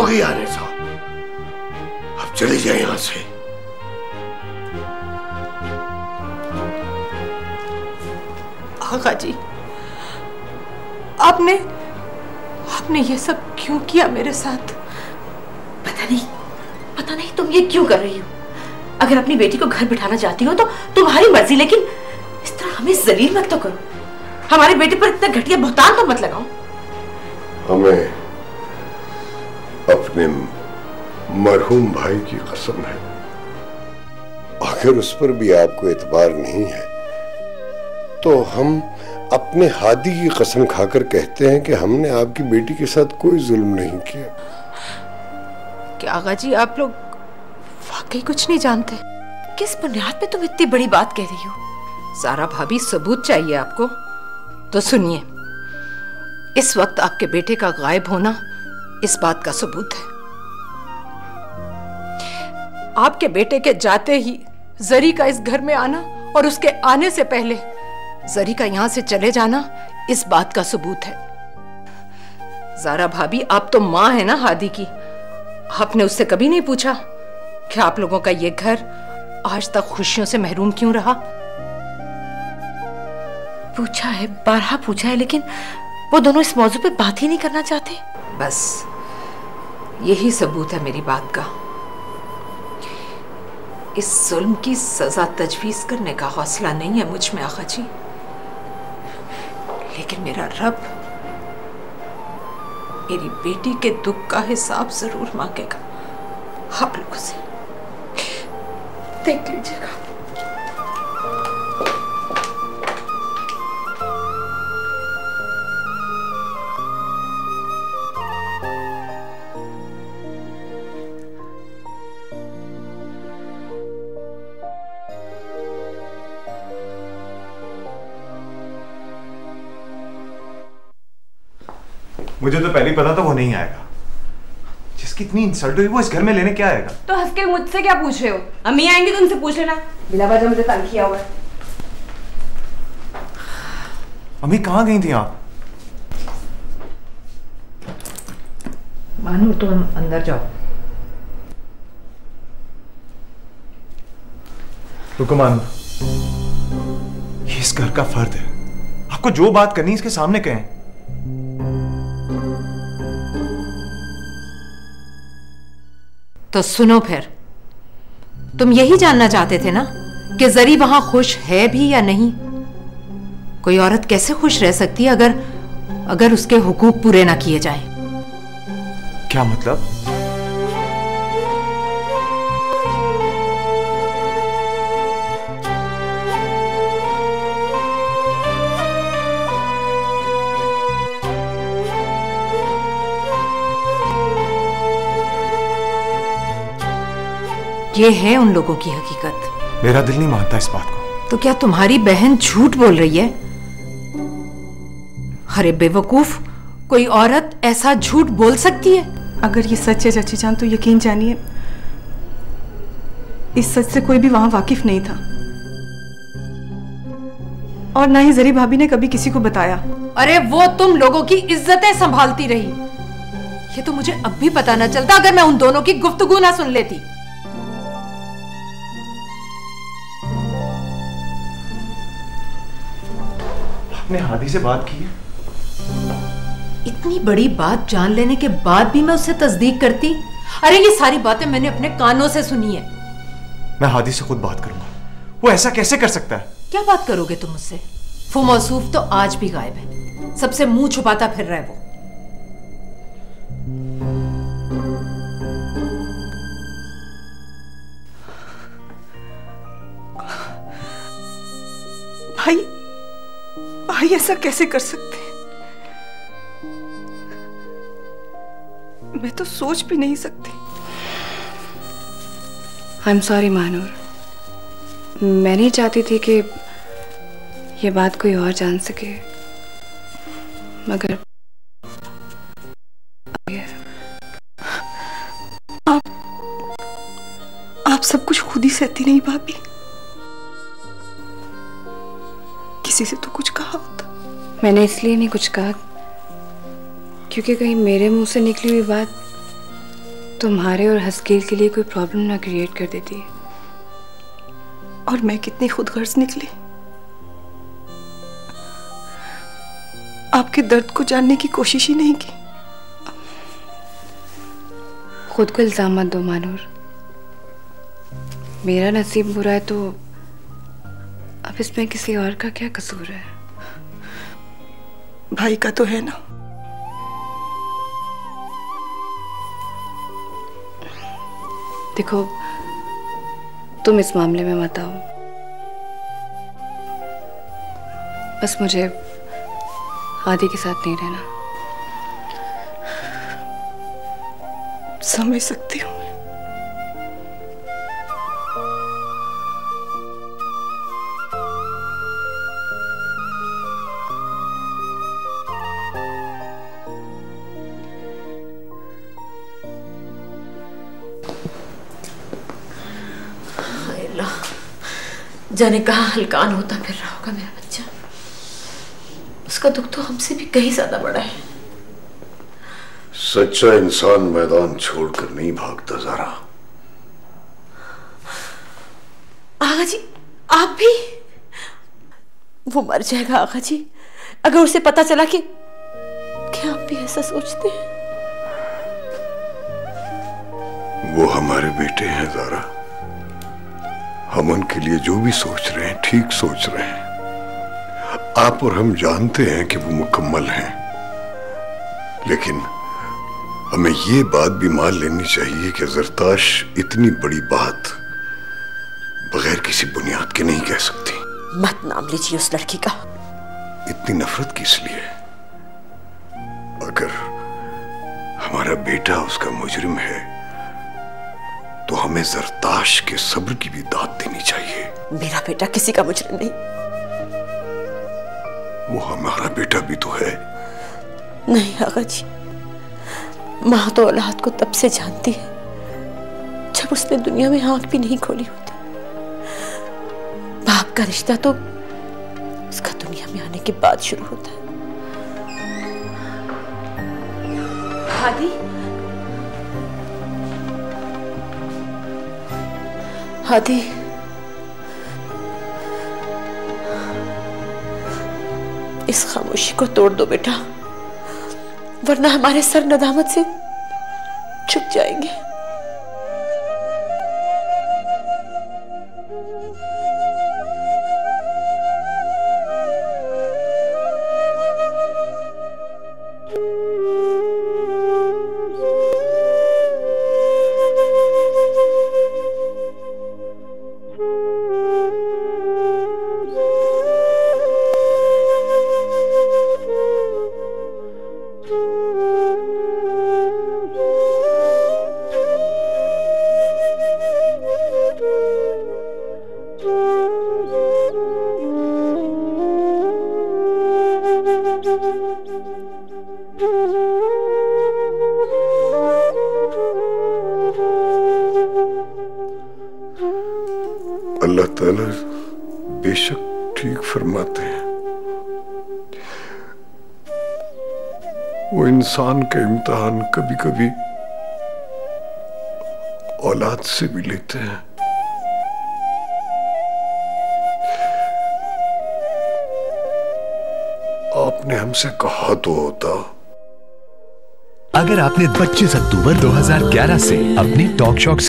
गई आने साहब, अब चले जाए यहां से। आगा जी, आपने ये सब क्यों किया मेरे साथ? पता नहीं तुम ये क्यों कर रही हो। अगर अपनी बेटी को घर बिठाना चाहती हो तो तुम्हारी मर्जी, लेकिन इस तरह हमें जलील मत तो करो। हमारे बेटे पर इतना घटिया बहतान तो मत लगाओ। हमें अपने मरहूम भाई की कसम है, अगर उस पर भी आपको एतबार नहीं है तो हम अपने हादी की कसम खाकर कहते हैं कि हमने आपकी बेटी के साथ कोई जुल्म नहीं किया। क्या आगा जी, आप लोग वाकई कुछ नहीं जानते? किस बुनियाद पे तुम इतनी बड़ी बात कह रही हो? सारा भाभी, सबूत चाहिए आपको तो सुनिए। इस वक्त आपके बेटे का गायब होना इस बात का सबूत है। आपके बेटे के जाते ही जरी का इस घर में आना और उसके आने से पहले जरी का यहां से चले जाना इस बात का सबूत है। ज़ारा भाभी, आप तो मां है ना हादी की। आपने उससे कभी नहीं पूछा कि आप लोगों का ये घर आज तक खुशियों से महरूम क्यों रहा? पूछा है, बारहा पूछा है, लेकिन वो दोनों इस मौजू पे बात ही नहीं करना चाहते। बस यही सबूत है मेरी बात का। इस जुल्म की सजा तजवीज करने का हौसला नहीं है मुझ में आगा जी, लेकिन मेरा रब मेरी बेटी के दुख का हिसाब जरूर मांगेगा आप लोगों से। देख लीजिएगा। मुझे तो पहले ही पता था वो नहीं आएगा। जिसकी इतनी इंसल्ट हुई वो इस घर में लेने क्या आएगा? तो हंस के मुझसे क्या पूछ रहे हो? अम्मी आएंगी तो उनसे पूछ लेना। बिना वजह मुझे तंग किया हुआ है। अम्मी कहाँ गई थी आप? मानू, तुम अंदर जाओ। रुको मानू, ये इस घर का फर्द है। आपको जो बात करनी इसके सामने कहें। तो सुनो फिर, तुम यही जानना चाहते थे ना कि जरी वहां खुश है भी या नहीं? कोई औरत कैसे खुश रह सकती है अगर उसके हुकूक पूरे ना किए जाएं? क्या मतलब? ये है उन लोगों की हकीकत। मेरा दिल नहीं मानता इस बात को। तो क्या तुम्हारी बहन झूठ बोल रही है? अरे बेवकूफ, कोई औरत ऐसा झूठ बोल सकती है? अगर ये सच है चाची जान तो यकीन जानिए इस सच से कोई भी वहां वाकिफ नहीं था, और ना ही जरी भाभी ने कभी किसी को बताया। अरे वो तुम लोगों की इज्जतें संभालती रही। ये तो मुझे अब भी पता ना चलता अगर मैं उन दोनों की गुफ्तगू ना सुन लेती। आपने हादी से बात की है? इतनी बड़ी बात जान लेने के बाद भी मैं उससे तस्दीक करती? अरे ये सारी बातें मैंने अपने कानों से सुनी है। मैं हादी से खुद बात करूंगा। वो ऐसा कैसे कर सकता है? क्या बात करोगे तुम मुझसे? वो मौसूफ तो आज भी गायब है, सबसे मुंह छुपाता फिर रहा है वो। भाई ऐसा कैसे कर सकते हैं? मैं तो सोच भी नहीं सकती। आई एम सॉरी मानूर, मैं नहीं चाहती थी कि ये बात कोई और जान सके, मगर आप सब कुछ खुद ही सहती नहीं भाभी। किसी से तो कुछ कहा होता। मैंने इसलिए नहीं कुछ कहा क्योंकि कहीं मेरे मुंह से निकली हुई बात तुम्हारे और हस्कील के लिए कोई प्रॉब्लम ना क्रिएट कर देती। और मैं कितनी खुदगर्ज निकली। आपके दर्द को जानने की कोशिश ही नहीं की। खुद को इल्जाम मत दो मानूर। मेरा नसीब बुरा है तो अब इसमें किसी और का क्या कसूर है? भाई का तो है ना। देखो, तुम इस मामले में मत आओ। बस मुझे आदि के साथ नहीं रहना। समझ सकती हूँ। जाने कहाँ हलकान होता फिर रहा होगा मेरा बच्चा। उसका दुख तो हमसे भी कहीं ज्यादा बड़ा है। सच्चा इंसान मैदान छोड़कर नहीं भागता ज़ारा। आगा जी, आप भी? वो मर जाएगा आगा जी अगर उसे पता चला कि आप भी ऐसा सोचते हैं। वो हमारे बेटे हैं ज़ारा। हम उनके लिए जो भी सोच रहे हैं ठीक सोच रहे हैं। आप और हम जानते हैं कि वो मुकम्मल हैं, लेकिन हमें ये बात भी मान लेनी चाहिए कि ज़रताश इतनी बड़ी बात बगैर किसी बुनियाद के नहीं कह सकती। मत नाम लीजिए उस लड़की का। इतनी नफरत किस लिए? अगर हमारा बेटा उसका मुजरिम है तो हमें ज़रताश के सब्र की भी दाद देनी चाहिए। मेरा बेटा किसी का मुजरिम नहीं। वो हमारा बेटा भी तो है। नहीं आगा जी, माँ तो औलाद को तब से जानती है जब उसने दुनिया में आंख भी नहीं खोली होती। बाप का रिश्ता तो उसका दुनिया में आने के बाद शुरू होता है। हादी, हादी, इस खामोशी को तोड़ दो बेटा, वरना हमारे सर नदामत से झुक जाएंगे। अल्लाह ताला बेशक ठीक फरमाते हैं। वो इंसान का इम्तिहान कभी कभी औलाद से भी लेते हैं। आपने हमसे कहा तो होता। अगर आपने 25 अक्टूबर 2011 से अपनी टॉक शॉक